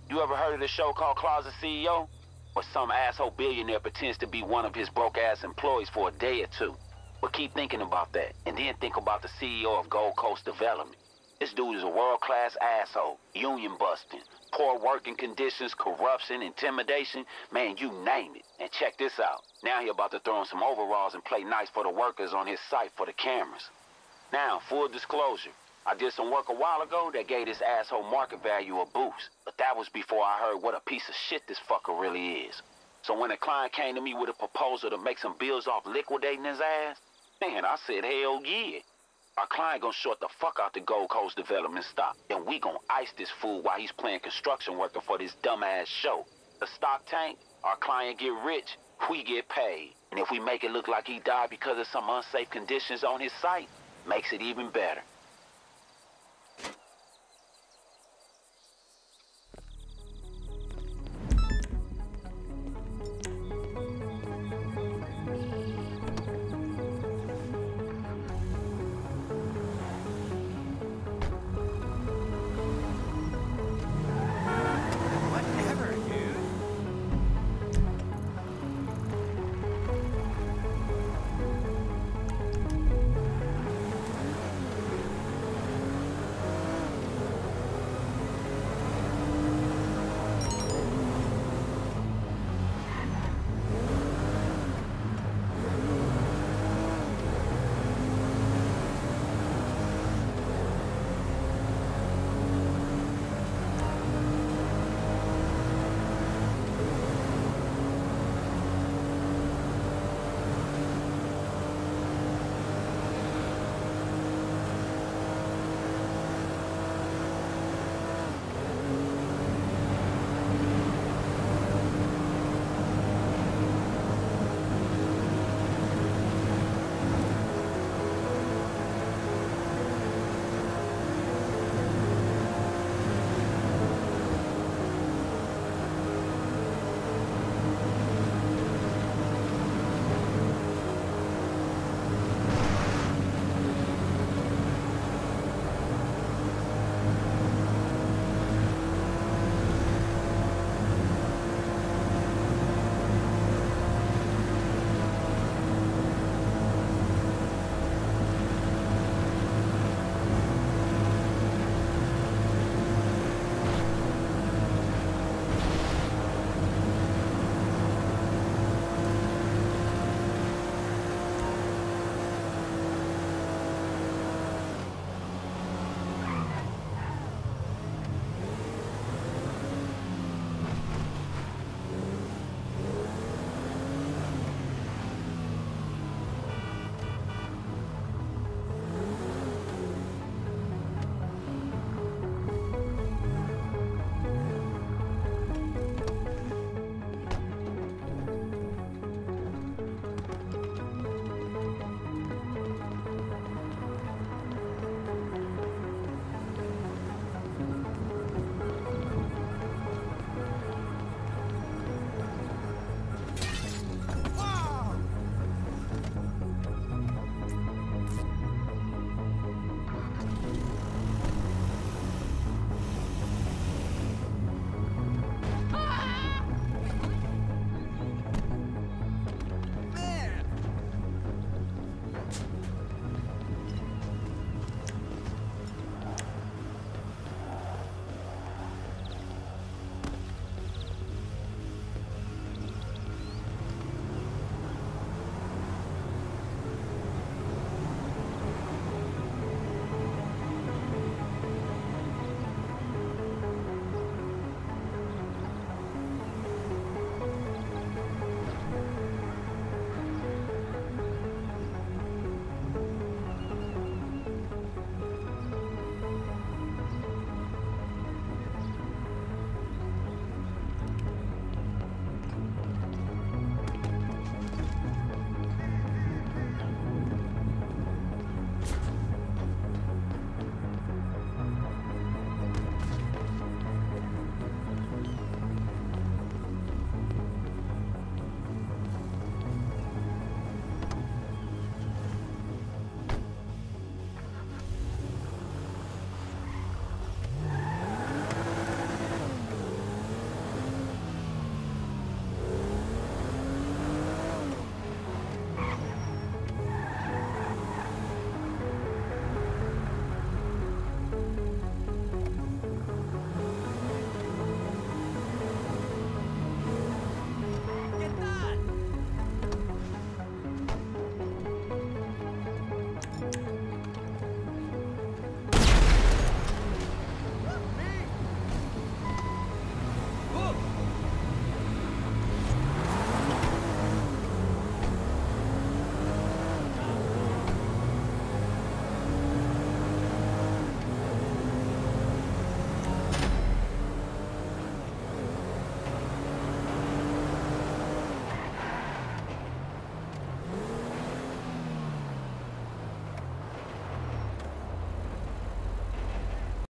You ever heard of the show called Closet CEO? Where some asshole billionaire pretends to be one of his broke-ass employees for a day or two. But keep thinking about that, and then think about the CEO of Gold Coast Development. This dude is a world-class asshole, union-busting, poor working conditions, corruption, intimidation, man, you name it. And check this out. Now he about to throw in some overalls and play nice for the workers on his site for the cameras. Now, full disclosure, I did some work a while ago that gave this asshole market value a boost. But that was before I heard what a piece of shit this fucker really is. So when a client came to me with a proposal to make some bills off liquidating his ass, man, I said, hell yeah. Our client gonna short the fuck out the Gold Coast Development stock. And we gonna ice this fool while he's playing construction worker for this dumbass show. The stock tank, our client get rich, we get paid. And if we make it look like he died because of some unsafe conditions on his site, makes it even better.